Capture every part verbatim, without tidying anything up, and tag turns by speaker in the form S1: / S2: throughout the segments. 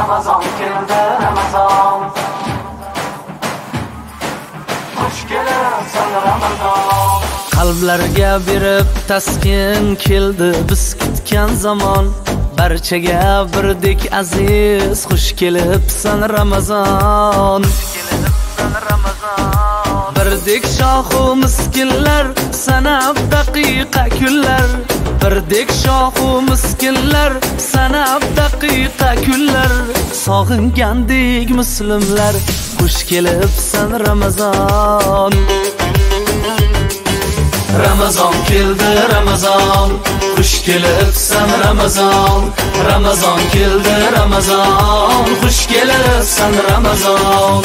S1: Ramazon keldi, Ramazon. Xush kelibsan Ramazon.
S2: Qalblarga berib taskin keldi biz kutgan zamon. Barchaga birdek aziz, xush kelibsan Ramazon. Birdek shohu miskinlar sanab daqiqa kunlar. Birdek shohu miskinlar sanab daqiqa kunlar. Sog'ingandek muslimlar, xush kelibsan Ramazon. Ramazon keldi, Ramazon. Xush kelibsan Ramazon. Ramazon keldi, Ramazon. Xush kelibsan Ramazon.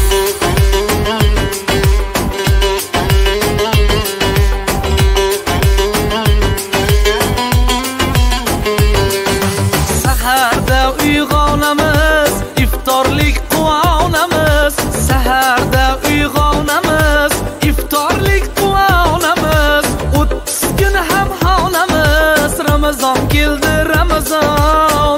S2: Saharda uyg'onamiz, iftorlik quvonamiz. Saharda uyg'onamiz, iftorlik quvonamiz. o'ttiz kun ham xonamiz. Ramazon keldi, Ramazon.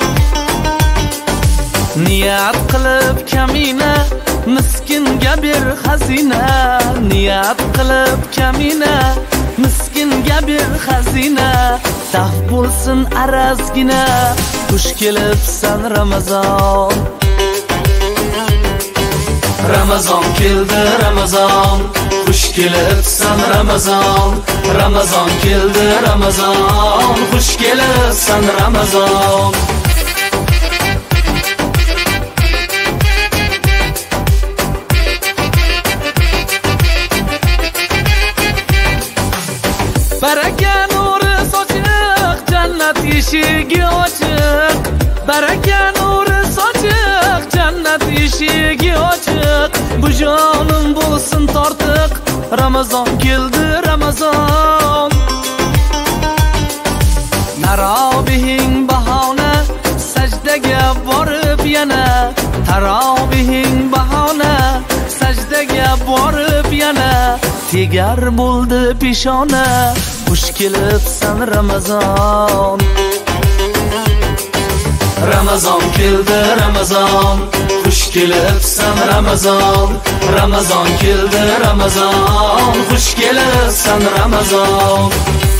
S2: Niyat qilib kamina, miskinga ber xazina. Niyat qilib kamina, miskinga ber xazina. Daf bo'lsin arazgina, xush kelibsan Ramazon. Ramazon keldi, Ramazon. Xush kelibsan Ramazon. Ramazon keldi, Ramazon. Xush kelibsan Ramazon. Baraka nuri sochiq, jannat eshigi ochiq. Baraka nuri sochiq, jannat eshigi ochiq. Bu jonim bo'lsin tortiq, Ramazon keldi, Ramazon. Tarovihing bahona, sajdaga borib yana. Tarovihing bahona, sajdaga borib yana. Tegar bo'ldi peshona, xush kelibsan Ramazon. Ramazon keldi, Ramazon. Xush kelibsan Ramazon. Ramazon keldi, Ramazon. Xush kelibsan Ramazon.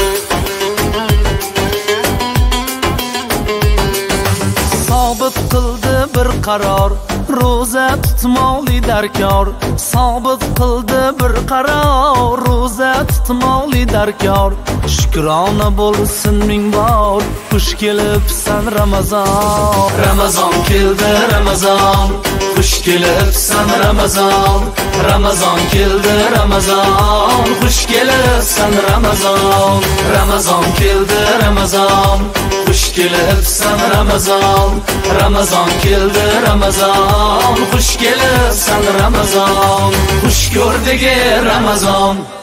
S2: Sobit qildi bir qaror, ro'za tutmoqli darkor. Sobit qildi bir qaror, ro'za tutmoqli darkor. Shukrona bo'lsin ming bor, xush kelibsan Ramazon. Ramazon keldi, Ramazon. Xush kelibsan Ramazon. Ramazon keldi, Ramazon. Xush kelibsan Ramazon. Ramazon keldi, Ramazon. Xush kelibsan Ramazon. Ramazon keldi, Ramazon. Xush kelibsan Ramazon. Xush ko'rdigi Ramazon.